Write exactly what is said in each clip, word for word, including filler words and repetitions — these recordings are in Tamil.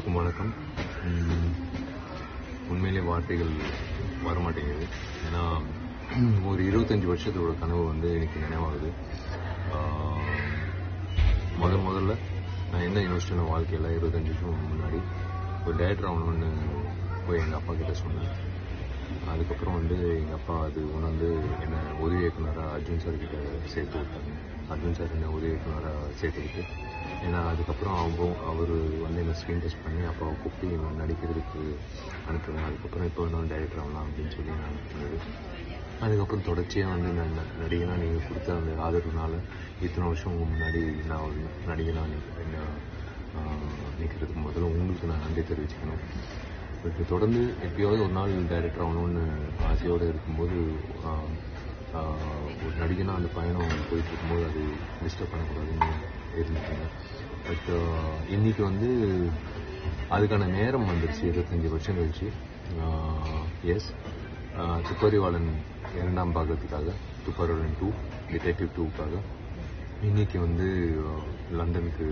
எல்லோருக்கும் வணக்கம். உண்மையிலே வார்த்தைகள் வரமாட்டேங்குது. ஏன்னா ஒரு இருபத்தஞ்சி வருஷத்தோட கனவு வந்து எனக்கு நினைவாகுது. முத முதல்ல நான் என்ன யோசிச்சேன் வாழ்க்கையில் இருபத்தஞ்சி வருஷம் முன்னாடி ஒரு டேரக்டர் ஆகணும்னு போய் எங்கள் அப்பா கிட்ட சொன்னேன். அதுக்கப்புறம் வந்து எங்கள் அப்பா அது உணர்ந்து என்னை உதவி இயக்குனராக அர்ஜுன் சார் கிட்ட சேர்த்து விட்டாங்க. அர்ஜுன் சார் என்னை உதவி இயக்குனராக சேர்த்துக்கிட்டு, ஏன்னா அதுக்கப்புறம் அவங்க அவர் வந்து என்னை ஸ்க்ரீன் டெஸ்ட் பண்ணி அப்பாவை கூப்பிட்டு என்னை நடிக்கிறதுக்கு அனுப்புவேன். அதுக்கப்புறம் இப்போ நான் டைரக்டர் ஆகலாம் அப்படின்னு சொல்லி நான் அனுப்புனது. அதுக்கப்புறம் தொடர்ச்சியாக வந்து நான் நடிகனாக நீங்கள் கொடுத்த அந்த ஆதரவுனால இத்தனை வருஷம் உங்கள் முன்னாடி நான் ஒரு நடிகனாக என்ன நிற்கிறதுக்கு முதல்ல உங்களுக்கு நான் நன்றி தெரிவிச்சுக்கணும். பட் தொடர்ந்து எப்பயாவது ஒரு நாள் டைரக்டர் ஆகணும்னு ஆசையோடு இருக்கும்போது ஒரு நடிகனாக அந்த பயணம் போயிட்டு இருக்கும்போது அது டிஸ்டர்ப் பண்ணக்கூடாதுன்னு இருந்துச்சுங்க. பட் இன்றைக்கி வந்து அதுக்கான நேரம் வந்துடுச்சு. இருபத்தஞ்சி வருஷம் கழிச்சு எஸ் துப்பறிவாளன் இரண்டாம் பாகத்துக்காக, துப்பறிவாளன் டூ டிடெக்டிவ் டூக்காக இன்றைக்கி வந்து லண்டனுக்கு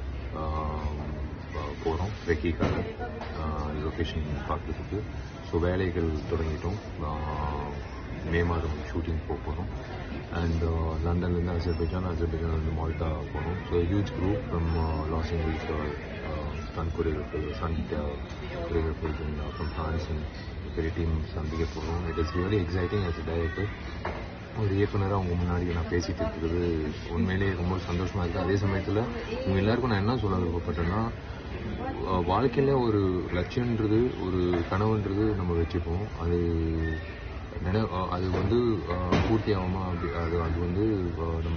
போகிறோம் ரெக்கிக்காக லொக்கேஷன் பார்க்குறதுக்கு. ஸோ வேலைகள் தொடங்கிட்டோம். மே மாதம் ஷூட்டிங் போக போகிறோம். அண்ட் லண்டன்லேருந்து அசர்பைஜான், அசர்பைஜான்லேருந்து மால்டா போகிறோம். So huge group from Los Angeles, stunt choreographer, stunt choreographers and from France and பெரிய டீம் சந்திக்க போகிறோம். It is really exciting as a director. ஒரு இயக்குனராக அவங்க முன்னாடி நான் பேசிகிட்டு இருக்கிறது உண்மையிலேயே ரொம்ப சந்தோஷமாக இருக்குது. அதே சமயத்தில் உங்கள் எல்லாருக்கும் நான் என்ன சொல்ல விருப்பப்பட்டேன்னா, வாழ்க்கையில் ஒரு லட்சியன்றது ஒரு கனவுன்றது நம்ம வச்சுப்போம். அது நினை அது வந்து பூர்த்தி ஆகுமா அப்படி அது அது வந்து நம்ம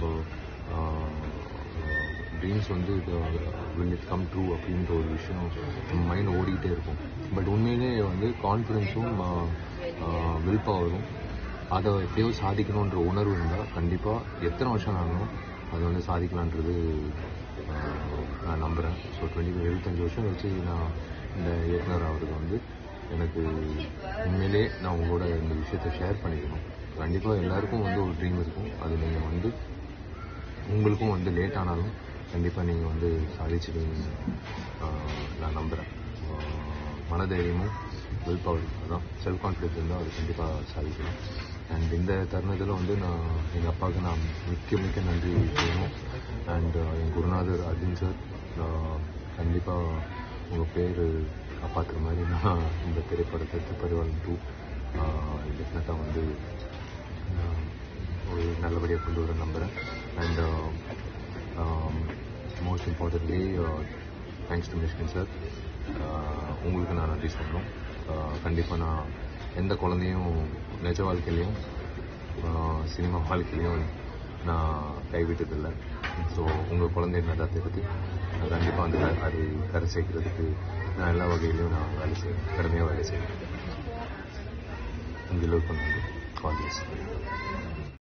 ட்ரீம்ஸ் வந்து வில் இட் கம் ட்ரூ அப்படின்ற ஒரு விஷயம் நம்ம மைண்ட் ஓடிக்கிட்டே இருக்கும். பட் உண்மையிலே வந்து கான்ஃபிடென்ஸும் வில் பவரும் அதை எப்படியோ சாதிக்கணுன்ற உணர்வு இருந்தால் கண்டிப்பாக எத்தனை வருஷம் ஆகணும் அதை வந்து சாதிக்கலான்றது நான் நம்புகிறேன். ஸோ டுவெண்ட்டி எழுபத்தஞ்சி வருஷம் கழிச்சு நான் இந்த இயக்குனர் ஆகிறது வந்து எனக்கு உண்மையிலே நான் உங்களோட இந்த விஷயத்தை ஷேர் பண்ணிக்கணும். கண்டிப்பாக எல்லாருக்கும் வந்து ஒரு ட்ரீம் இருக்கும். அது நீங்கள் வந்து உங்களுக்கும் வந்து லேட் ஆனாலும் கண்டிப்பாக நீங்கள் வந்து சாதிச்சிடுவீங்கன்னு நான் நம்புகிறேன். மனதைரியமும் வில் பவர் தான், செல்ஃப் கான்ஃபிடன்ஸ் இருந்தால் அது கண்டிப்பாக சாதிக்கணும். அண்ட் இந்த தருணத்தில் வந்து நான் எங்கள் அப்பாவுக்கு நான் மிக்க மிக்க நன்றி செய்யணும். அண்ட் என் குருநாதர் அர்ஜுன் சார், கண்டிப்பாக உங்கள் பேர் காப்பாற்றுற மாதிரி நான் இந்த திரைப்படத்தை துப்பறிவாளன் டூ டெஃபினட்டாக வந்து ஒரு நல்லபடியாக கொண்டு வர நம்புகிறேன். And most importantly thanks to Mysskin sir. உங்களுக்கு நான் நன்றி சொல்லணும். கண்டிப்பாக நான் எந்த குழந்தையும் நிஜ வாழ்க்கையிலையும் சினிமா வாழ்க்கையிலையும் நான் கைவிட்டதில்லை. ஸோ உங்கள் குழந்தை நடாத்துறதுக்கு நான் கண்டிப்பாக அந்த அதை கரை சேர்க்கிறதுக்கு நான் எல்லா வகையிலையும் நான் வேலை செய்வேன், கடுமையாக வேலை செய்வேன். உங்கள் எல்லோருக்கும் நன்றி. All the best.